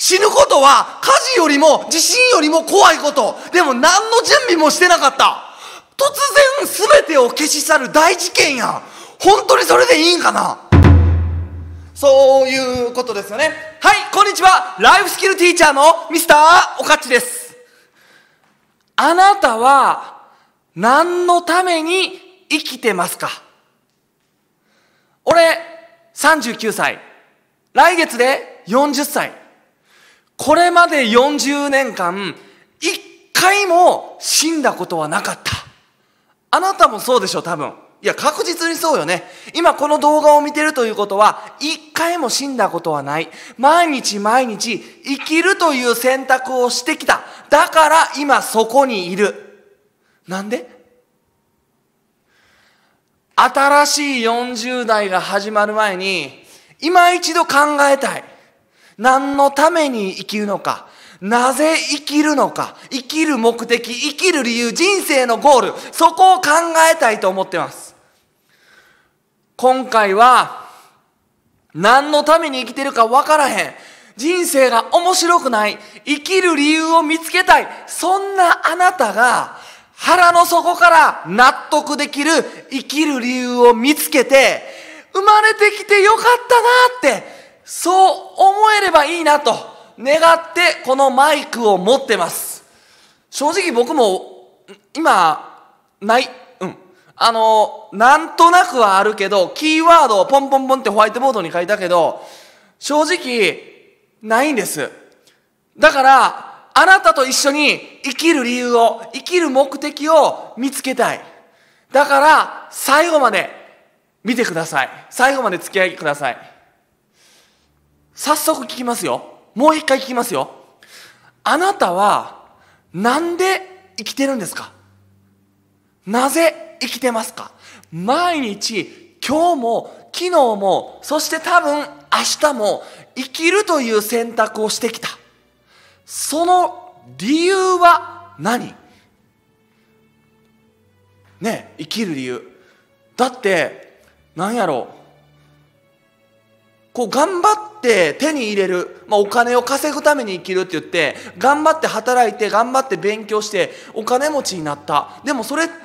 死ぬことは火事よりも地震よりも怖いこと。でも何の準備もしてなかった。突然全てを消し去る大事件やん。本当にそれでいいんかな。そういうことですよね。はい、こんにちは。ライフスキルティーチャーのミスターおかっちです。あなたは何のために生きてますか？俺39歳。来月で40歳。これまで40年間、一回も死んだことはなかった。あなたもそうでしょ、多分。いや、確実にそうよね。今この動画を見てるということは、一回も死んだことはない。毎日毎日生きるという選択をしてきた。だから今そこにいる。なんで？新しい40代が始まる前に、今一度考えたい。何のために生きるのか。なぜ生きるのか。生きる目的、生きる理由、人生のゴール。そこを考えたいと思ってます。今回は、何のために生きてるか分からへん。人生が面白くない。生きる理由を見つけたい。そんなあなたが、腹の底から納得できる生きる理由を見つけて、生まれてきてよかったなって、そう思えればいいなと願ってこのマイクを持ってます。正直僕も今、ない。なんとなくはあるけど、キーワードをポンポンポンってホワイトボードに書いたけど、正直、ないんです。だから、あなたと一緒に生きる理由を、生きる目的を見つけたい。だから、最後まで見てください。最後まで付き合いください。早速聞きますよ。もう一回聞きますよ。あなたは、なんで生きてるんですか？なぜ生きてますか？毎日、今日も、昨日も、そして多分明日も生きるという選択をしてきた。その理由は何？ねえ、生きる理由。だって、なんやろう。こう頑張って手に入れる、お金を稼ぐために生きるって言って、頑張って働いて、頑張って勉強して、お金持ちになった。でもそれって、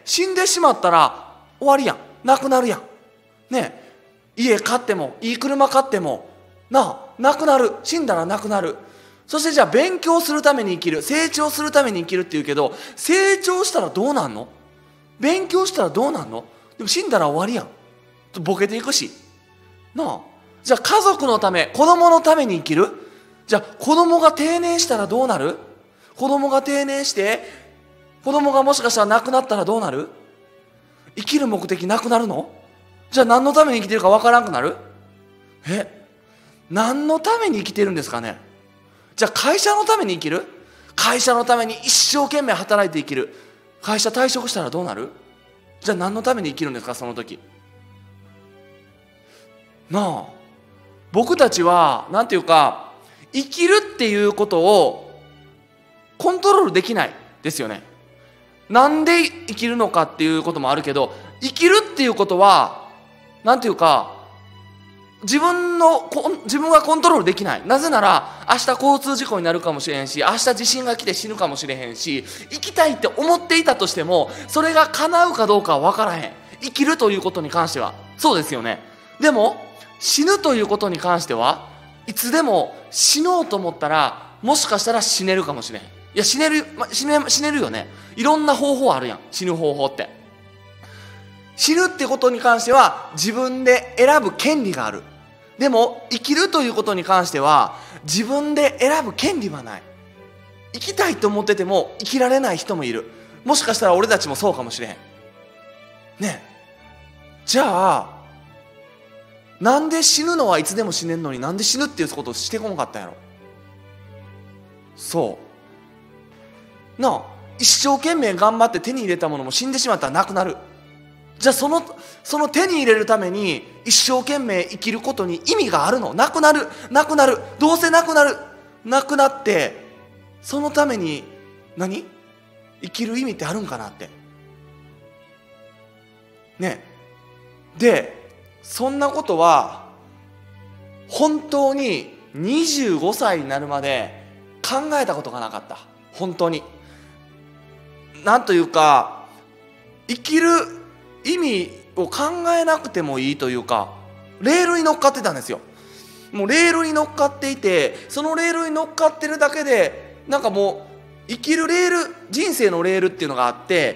死んでしまったら終わりやん。なくなるやん。ねえ、家買っても、いい車買っても、なくなる。死んだらなくなる。そしてじゃあ勉強するために生きる。成長するために生きるって言うけど、成長したらどうなんの？勉強したらどうなんの？でも死んだら終わりやん。ボケていくし。じゃあ家族のため、子供のために生きる？じゃあ子供が定年したらどうなる？子供が定年して、子供がもしかしたら亡くなったらどうなる？生きる目的なくなるの？じゃあ何のために生きてるかわからんくなる？何のために生きてるんですかね？じゃあ会社のために生きる？会社のために一生懸命働いて生きる。会社退職したらどうなる？じゃあ何のために生きるんですか、その時。僕たちは、なんていうか、生きるっていうことをコントロールできないですよね。なんで生きるのかっていうこともあるけど、生きるっていうことは、なんていうか、自分がコントロールできない。なぜなら、明日交通事故になるかもしれへんし、明日地震が来て死ぬかもしれへんし、生きたいって思っていたとしても、それが叶うかどうかは分からへん。生きるということに関しては。そうですよね。でも、死ぬということに関してはいつでも死のうと思ったらもしかしたら死ねるかもしれん。いや死ねるよね。いろんな方法あるやん、死ぬ方法って。死ぬってことに関しては自分で選ぶ権利がある。でも生きるということに関しては自分で選ぶ権利はない。生きたいと思ってても生きられない人もいる。もしかしたら俺たちもそうかもしれへんね。じゃあなんで死ぬのはいつでも死ねんのに、なんで死ぬっていうことをしてこなかったんやろ。一生懸命頑張って手に入れたものも死んでしまったらなくなる。じゃあその手に入れるために一生懸命生きることに意味があるの？なくなる。どうせなくなる。なくなって、そのために生きる意味ってあるんかなって。で、そんなことは本当に 25歳になるまで考えたことがなかった。本当に。なんというか、生きる意味を考えなくてもいいというか、レールに乗っかってたんですよ。もうレールに乗っかっていて、そのレールに乗っかってるだけでなんかもう生きるレール、人生のレールっていうのがあって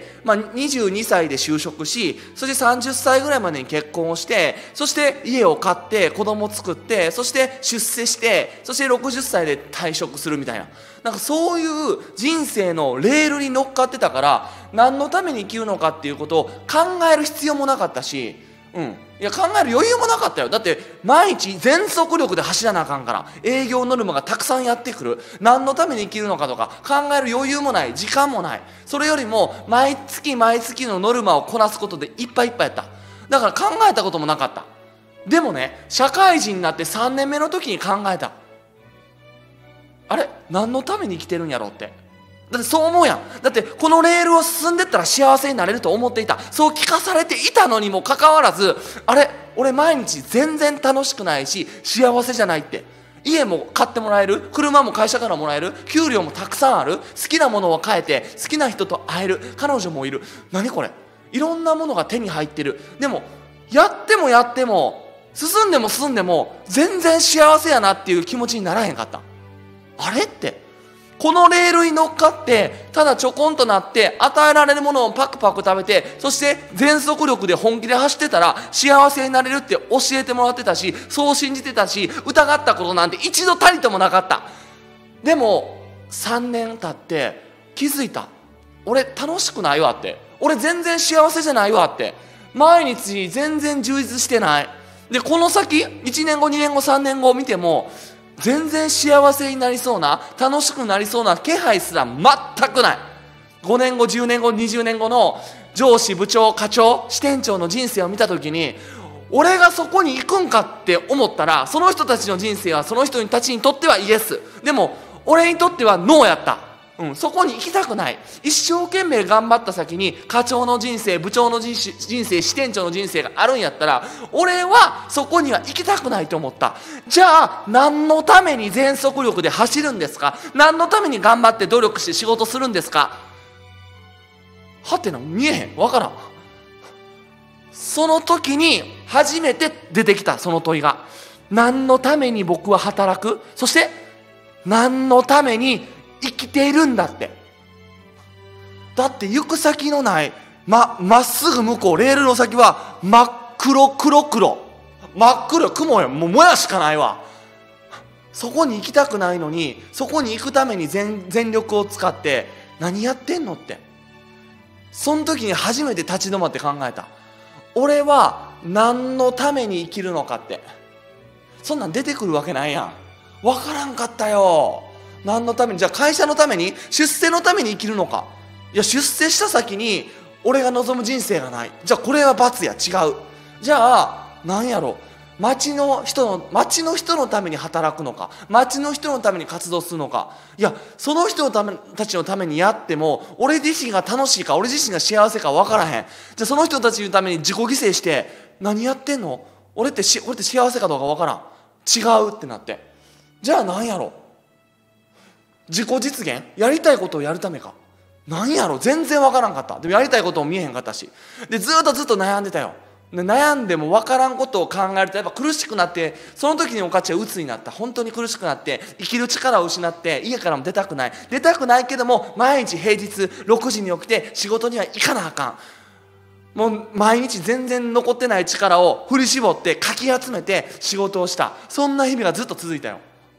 、22歳で就職し、そして30歳ぐらいまでに結婚をして、そして家を買って子供を作って、そして出世して、そして60歳で退職するみたいな、なんかそういう人生のレールに乗っかってたから、何のために生きるのかっていうことを考える必要もなかったし、いや考える余裕もなかったよ。だって毎日全速力で走らなあかんから、営業ノルマがたくさんやってくる。何のために生きるのかとか考える余裕もない、時間もない。それよりも毎月毎月のノルマをこなすことでいっぱいいっぱいやった。だから考えたこともなかった。でもね、社会人になって3年目の時に考えた。あれ、何のために生きてるんやろうって。だってそう思うやん。だってこのレールを進んでったら幸せになれると思っていた。そう聞かされていたのにもかかわらず、あれ、俺毎日全然楽しくないし幸せじゃないって。家も買ってもらえる、車も会社からもらえる、給料もたくさんある、好きなものを買えて好きな人と会える、彼女もいる。何これ、いろんなものが手に入ってる。でもやってもやっても進んでも進んでも全然幸せやなっていう気持ちにならへんかった。あれって、このレールに乗っかってただちょこんとなって与えられるものをパクパク食べて、そして全速力で本気で走ってたら幸せになれるって教えてもらってたし、そう信じてたし、疑ったことなんて一度たりともなかった。でも3年経って気づいた。俺楽しくないわって。俺全然幸せじゃないわって。毎日全然充実してない。でこの先1年後2年後3年後を見ても全然幸せになりそうな、楽しくなりそうな気配すら全くない。5年後10年後20年後の上司部長課長支店長の人生を見た時に、俺がそこに行くんかって思ったら、その人たちの人生はその人たちにとってはイエス、でも俺にとってはノーやった。そこに行きたくない。一生懸命頑張った先に課長の人生、部長の人生、支店長の人生があるんやったら、俺はそこには行きたくないと思った。じゃあ何のために全速力で走るんですか？何のために頑張って努力して仕事するんですか？はてな、見えへん、わからん。その時に初めて出てきたその問いが、何のために僕は働く、そして何のために生きているんだって。だって行く先のない、まっすぐ向こう、レールの先は真っ黒黒黒、真っ黒、雲や、もうもやしかないわ。そこに行きたくないのに、そこに行くために全力を使って何やってんのって。その時に初めて立ち止まって考えた。俺は何のために生きるのかって。そんなん出てくるわけないやん。わからんかったよ。何のために、じゃあ会社のために、出世のために生きるのか。いや、出世した先に俺が望む人生がない。じゃあこれは罰や、違う。じゃあ何やろ、町の人のために働くのか、町の人のために活動するのか。いや、その人たちのためにやっても俺自身が楽しいか俺自身が幸せか分からへん。じゃあその人たちのために自己犠牲して何やってんの、俺って幸せかどうか分からん。違うってなって、じゃあ何やろ、自己実現、やりたいことをやるためか、何やろ、全然わからんかった。でもやりたいことも見えへんかったし、でずっと悩んでたよ。で悩んでもわからんことを考えるとやっぱ苦しくなって、その時におかちは鬱になった。本当に苦しくなって生きる力を失って、家からも出たくないけども、毎日平日6時に起きて仕事には行かなあかん。もう毎日全然残ってない力を振り絞ってかき集めて仕事をした。そんな日々がずっと続いたよ。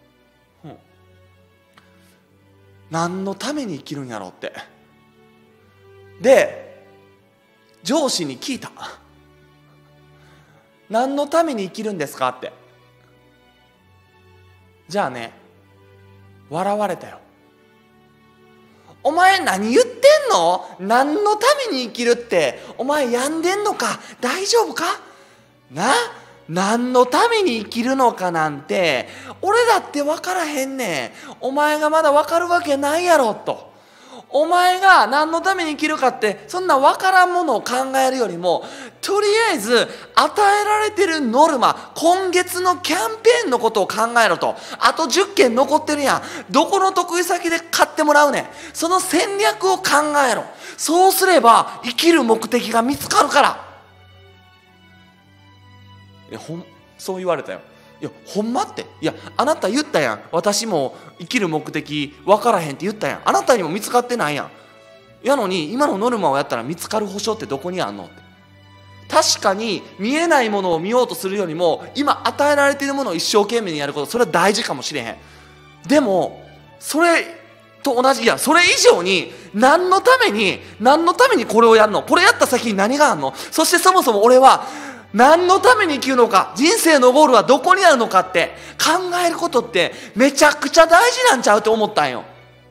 何のために生きるんやろうって。で上司に聞いた。何のために生きるんですかって。じゃあね、笑われたよ。お前何言ってんの、何のために生きるって、お前病んでんのか、大丈夫かな、何のために生きるのかなんて俺だって分からへんねん。お前がまだ分かるわけないやろと。 お前が何のために生きるかってそんな分からんものを考えるよりも、とりあえず与えられてるノルマ、今月のキャンペーンのことを考えろと。あと10件残ってるやん。どこの得意先で買ってもらうねん。その戦略を考えろ。そうすれば生きる目的が見つかるから。いやそう言われたよ。いやほんまって。いやあなた言ったやん、私も生きる目的分からへんって言ったやん。あなたにも見つかってないやん。やのに今のノルマをやったら見つかる保証ってどこにあんのって。確かに見えないものを見ようとするよりも今与えられているものを一生懸命にやること、それは大事かもしれへん。でもそれと同じ、いやそれ以上に何のためにこれをやるの、これやった先に何があるの、そしてそもそも俺は何のために生きるのか、人生のゴールはどこにあるのかって考えることってめちゃくちゃ大事なんちゃうって思ったんよ。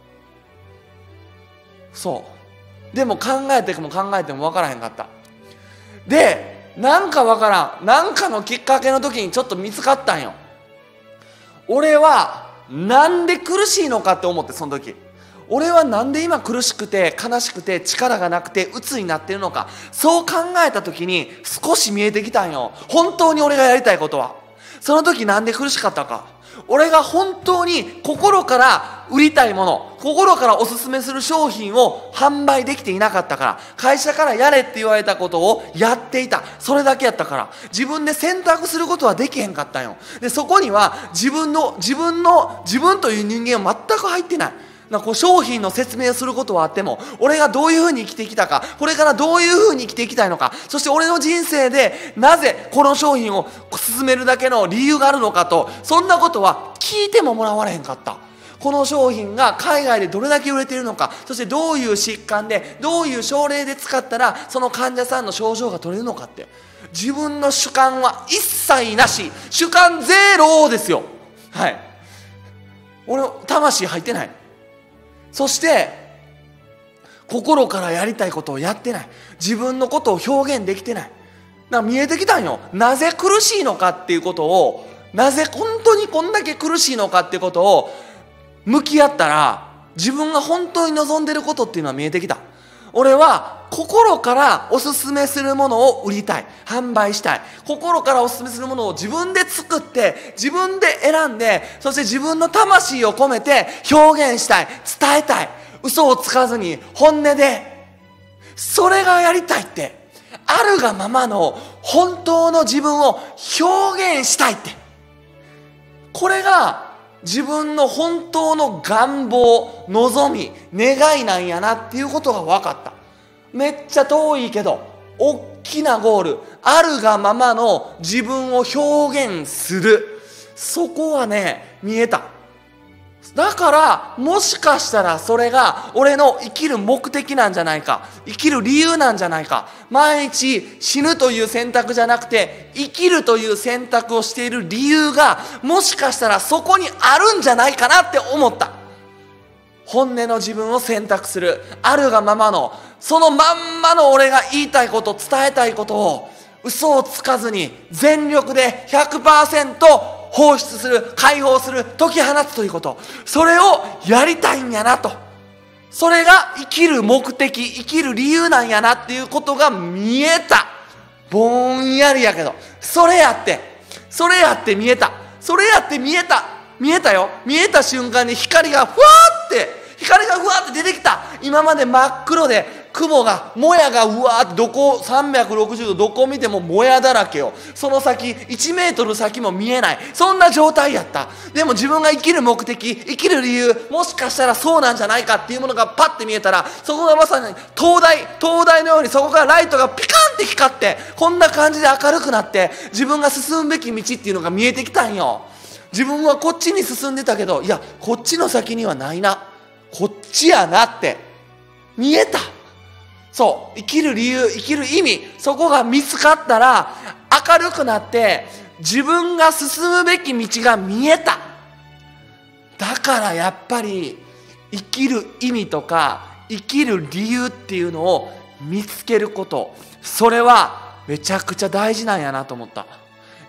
そうでも考えても考えても分からへんかった。でなんか分からん、なんかのきっかけの時にちょっと見つかったんよ。俺はなんで苦しいのかって思って、その時俺はなんで今苦しくて悲しくて力がなくて鬱になってるのか、そう考えた時に少し見えてきたんよ。本当に俺がやりたいことは。その時なんで苦しかったか、俺が本当に心から売りたいもの、心からおすすめする商品を販売できていなかったから、会社からやれって言われたことをやっていた、それだけやったから、自分で選択することはできへんかったんよ。でそこには自分という人間は全く入ってない。こう商品の説明をすることはあっても、俺がどういうふうに生きてきたか、これからどういうふうに生きていきたいのか、そして俺の人生でなぜこの商品を進めるだけの理由があるのかと、そんなことは聞いてももらわれへんかった。この商品が海外でどれだけ売れているのか、そしてどういう疾患でどういう症例で使ったらその患者さんの症状が取れるのかって、自分の主観は一切なし、主観ゼロですよ。はい、俺魂入ってない。そして心からやりたいことをやってない。自分のことを表現できてない。だから見えてきたんよ。なぜ苦しいのかっていうことを、なぜ本当にこんだけ苦しいのかっていうことを向き合ったら、自分が本当に望んでることっていうのは見えてきた。俺は心からおすすめするものを売りたい、販売したい。心からおすすめするものを自分で作って自分で選んで、そして自分の魂を込めて表現したい、伝えたい。嘘をつかずに本音で、それがやりたいって、あるがままの本当の自分を表現したいって、これが自分の本当の願望、望み、願いなんやなっていうことが分かった。めっちゃ遠いけど大きなゴール、あるがままの自分を表現する、そこはね見えた。だからもしかしたらそれが俺の生きる目的なんじゃないか、生きる理由なんじゃないか。毎日死ぬという選択じゃなくて生きるという選択をしている理由がもしかしたらそこにあるんじゃないかなって思った。本音の自分を選択する、あるがままのそのまんまの俺が言いたいこと、伝えたいことを嘘をつかずに全力で 100% 放出する、解放する、解き放つということ、それをやりたいんやなと、それが生きる目的、生きる理由なんやなっていうことが見えた。ぼんやりやけどそれやって見えた。それやって見えたよ。見えた瞬間に光がふわーって出てきた。今まで真っ黒で雲が、もやがうわーって、どこ360度どこ見てももやだらけよ。その先1メートル先も見えない、そんな状態やった。でも自分が生きる目的、生きる理由、もしかしたらそうなんじゃないかっていうものがパッて見えたら、そこがまさに灯台のように、そこからライトがピカンって光って、こんな感じで明るくなって、自分が進むべき道っていうのが見えてきたんよ。自分はこっちに進んでたけど、いやこっちの先にはないな、こっちやなって見えた。そう、生きる理由、生きる意味、そこが見つかったら明るくなって自分が進むべき道が見えた。だからやっぱり生きる意味とか生きる理由っていうのを見つけること、それはめちゃくちゃ大事なんやなと思った。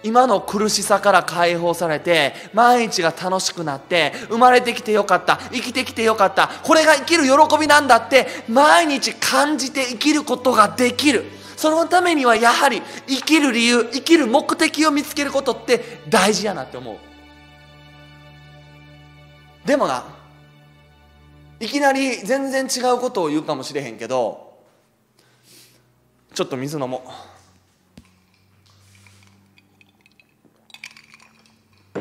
今の苦しさから解放されて、毎日が楽しくなって、生まれてきてよかった、生きてきてよかった、これが生きる喜びなんだって毎日感じて生きることができる。そのためにはやはり生きる理由、生きる目的を見つけることって大事やなって思う。でもな、いきなり全然違うことを言うかもしれへんけど、ちょっと水飲もう。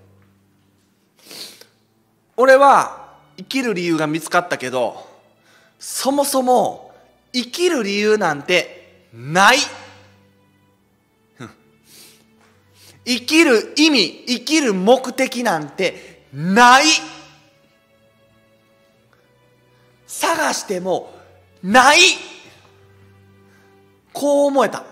俺は生きる理由が見つかったけど、そもそも生きる理由なんてない。生きる意味、生きる目的なんてない。探してもない。こう思えた。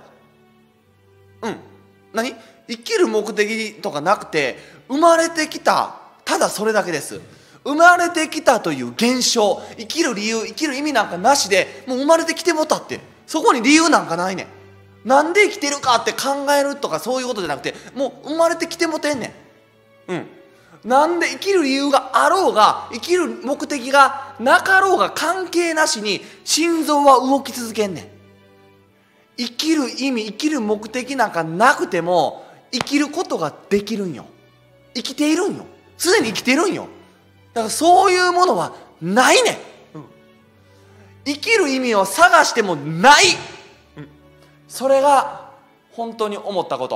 何？生きる目的とかなくて、生まれてきた、ただそれだけです。生まれてきたという現象、生きる理由、生きる意味なんかなしで、もう生まれてきてもたって、そこに理由なんかないねん。なんで生きてるかって考えるとかそういうことじゃなくて、もう生まれてきてもてんねん。なんで生きる理由があろうが、生きる目的がなかろうが関係なしに、心臓は動き続けんねん。生きる意味、生きる目的なんかなくても生きることができるんよ。生きているんよ。常に生きてるんよ。だからそういうものはないねん。生きる意味を探してもない。それが本当に思ったこと。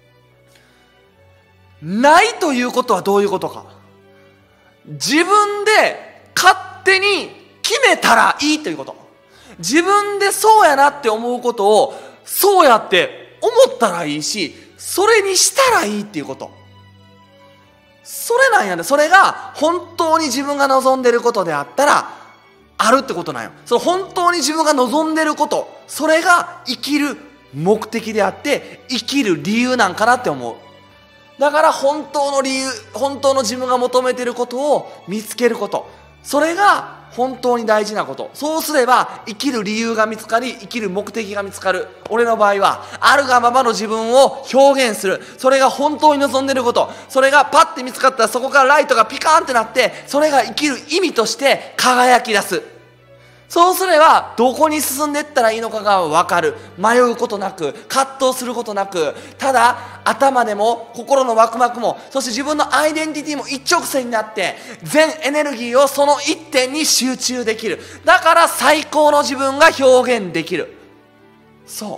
ないということはどういうことか。自分で勝手に決めたらいいということ。自分でそうやなって思うことをそうやって思ったらいいし、それにしたらいいっていうこと。それなんやね。それが本当に自分が望んでることであったらあるってことなんよ。その本当に自分が望んでること、それが生きる目的であって生きる理由なんかなって思う。だから本当の理由、本当の自分が求めていることを見つけること、それが本当に大事なこと。そうすれば生きる理由が見つかり、生きる目的が見つかる。俺の場合はあるがままの自分を表現する、それが本当に望んでいること、それがパッて見つかったらそこからライトがピカーンってなって、それが生きる意味として輝き出す。そうすればどこに進んでいったらいいのかが分かる。迷うことなく、葛藤することなく、ただ頭でも心のワクワクも、そして自分のアイデンティティも一直線になって全エネルギーをその一点に集中できる。だから最高の自分が表現できる。そう、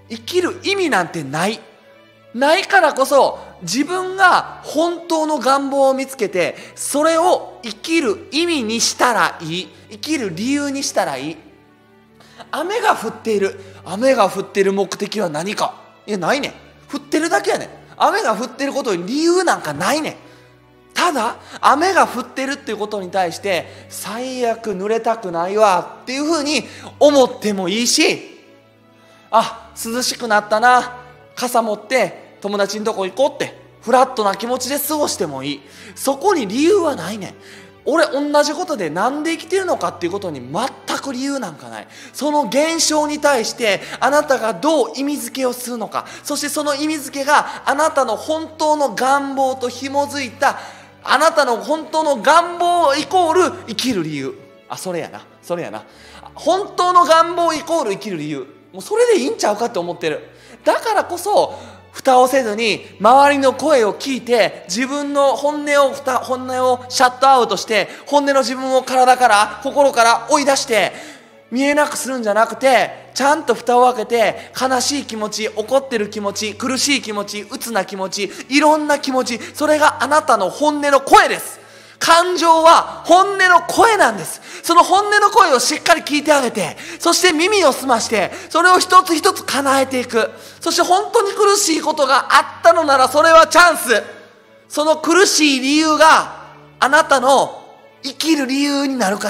生きる意味なんてないからこそ、自分が本当の願望を見つけて、それを生きる意味にしたらいい。生きる理由にしたらいい。雨が降っている。雨が降っている目的は何か。いや、ないねん。降ってるだけやねん。雨が降ってることに理由なんかないねん。ただ雨が降ってるっていうことに対して、最悪濡れたくないわっていうふうに思ってもいいし、あ、涼しくなったな、傘持って友達のとこ行こうってフラットな気持ちで過ごしてもいい。そこに理由はないねん。俺同じことでなんで生きてるのかっていうことに全く理由なんかない。その現象に対してあなたがどう意味付けをするのか、そしてその意味付けがあなたの本当の願望と紐づいた、あなたの本当の願望イコール生きる理由。それやな。本当の願望イコール生きる理由。もうそれでいいんちゃうかって思ってる。だからこそ蓋をせずに周りの声を聞いて、自分の本音をシャットアウトして、本音の自分を体から心から追い出して見えなくするんじゃなくて、ちゃんと蓋を開けて、悲しい気持ち、怒ってる気持ち、苦しい気持ち、鬱な気持ち、いろんな気持ち、それがあなたの本音の声です。感情は本音の声なんです。その本音の声をしっかり聞いてあげて、そして耳を澄まして、それを一つ一つ叶えていく。そして本当に苦しいことがあったのなら、それはチャンス。その苦しい理由があなたの生きる理由になるから。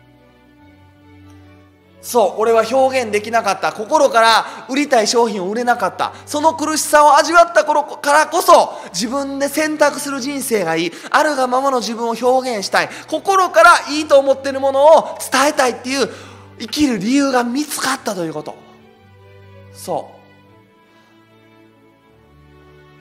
そう、俺は表現できなかった。心から売りたい商品を売れなかった。その苦しさを味わった頃からこそ、自分で選択する人生がいい。あるがままの自分を表現したい。心からいいと思っているものを伝えたいっていう生きる理由が見つかったということ。そう。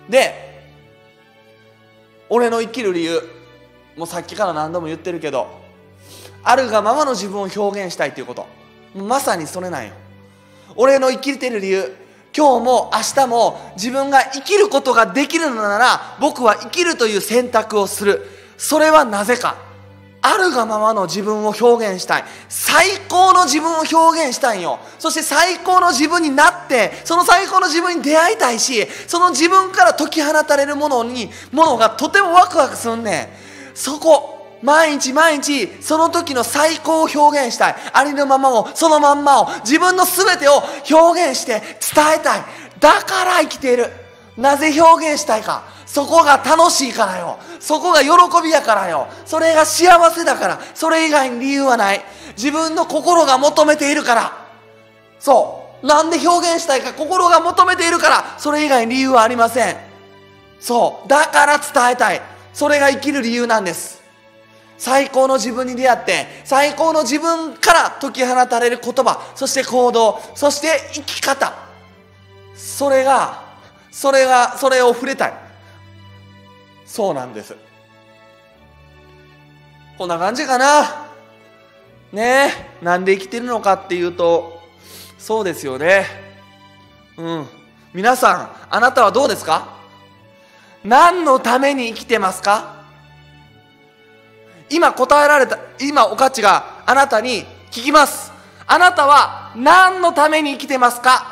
で、俺の生きる理由、もうさっきから何度も言ってるけど、あるがままの自分を表現したいということ、まさにそれなんよ。俺の生きてる理由、今日も明日も自分が生きることができるのなら、僕は生きるという選択をする。それはなぜか、あるがままの自分を表現したい。最高の自分を表現したいんよ。そして最高の自分になって、その最高の自分に出会いたいし、その自分から解き放たれるものがとてもワクワクすんねん。そこ、毎日毎日その時の最高を表現したい。ありのままを、そのまんまを、自分の全てを表現して伝えたい。だから生きている。なぜ表現したいか、そこが楽しいからよ。そこが喜びやからよ。それが幸せだから。それ以外に理由はない。自分の心が求めているから。そう。なんで表現したいか、心が求めているから。それ以外に理由はありません。そう。だから伝えたい。それが生きる理由なんです。最高の自分に出会って、最高の自分から解き放たれる言葉、そして行動、そして生き方。それを触れたい。そうなんです。こんな感じかな。ねえ、なんで生きてるのかっていうと、そうですよね。皆さん、あなたはどうですか？何のために生きてますか？今おかっちがあなたに聞きます。あなたは何のために生きてますか？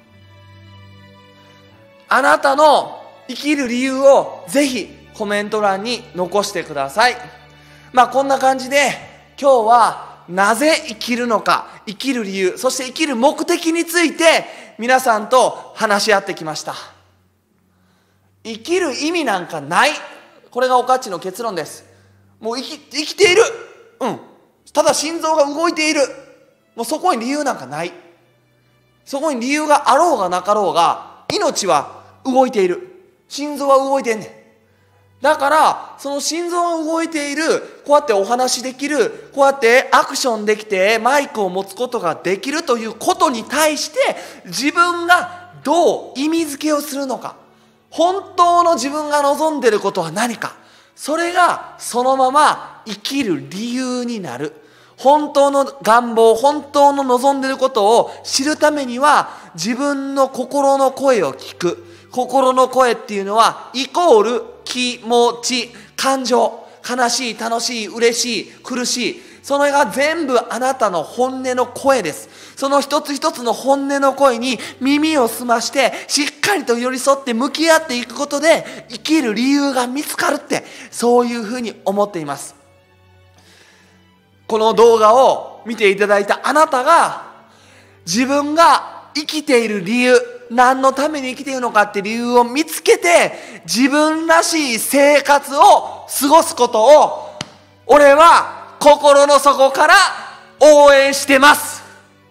あなたの生きる理由をぜひコメント欄に残してください。こんな感じで今日はなぜ生きるのか、生きる理由、そして生きる目的について皆さんと話し合ってきました。生きる意味なんかない。これがおかっちの結論です。もう生きている。ただ心臓が動いている。もうそこに理由なんかない。そこに理由があろうがなかろうが、命は動いている。心臓は動いてんねん。だからその心臓が動いている、こうやってお話できる、こうやってアクションできてマイクを持つことができるということに対して自分がどう意味付けをするのか、本当の自分が望んでいることは何か、それがそのまま生きる理由になる。本当の願望、本当の望んでいることを知るためには自分の心の声を聞く。心の声っていうのはイコール気持ち、感情、悲しい、楽しい、嬉しい、苦しい、それが全部あなたの本音の声です。その一つ一つの本音の声に耳を澄ましてしっかりと寄り添って向き合っていくことで生きる理由が見つかるって、そういうふうに思っています。この動画を見ていただいたあなたが自分が生きている理由、何のために生きているのかって理由を見つけて自分らしい生活を過ごすことを俺は心の底から応援してます。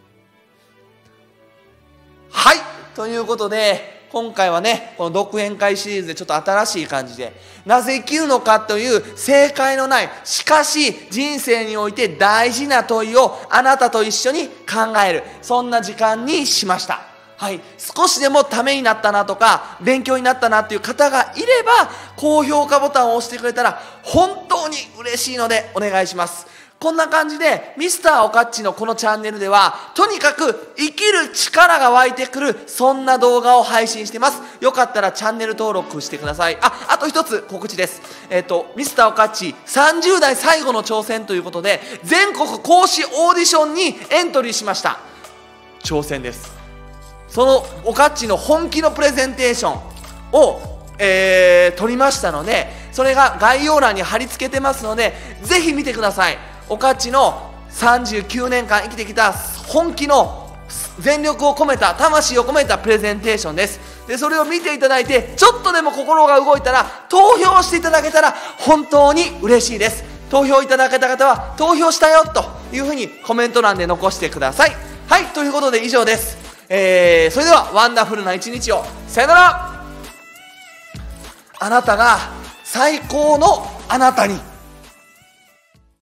はい、ということで今回はね、この独演会シリーズでちょっと新しい感じで、なぜ生きるのかという正解のない、しかし人生において大事な問いをあなたと一緒に考える、そんな時間にしました。はい、少しでもためになったなとか勉強になったなっていう方がいれば高評価ボタンを押してくれたら本当に嬉しいのでお願いします。こんな感じでミスターおかっちのこのチャンネルではとにかく生きる力が湧いてくる、そんな動画を配信してます。よかったらチャンネル登録してください。あと一つ告知です。ミスターおかっち30代最後の挑戦ということで全国講師オーディションにエントリーしました。挑戦です。そのおかっちの本気のプレゼンテーションを、撮りましたので、それが概要欄に貼り付けてますのでぜひ見てください。おかっちの39年間生きてきた本気の全力を込めた、魂を込めたプレゼンテーションです。でそれを見ていただいてちょっとでも心が動いたら投票していただけたら本当に嬉しいです。投票いただけた方は投票したよというふうにコメント欄で残してください。はい、ということで以上です。それではワンダフルな一日を。さよなら。あなたが最高のあなたに。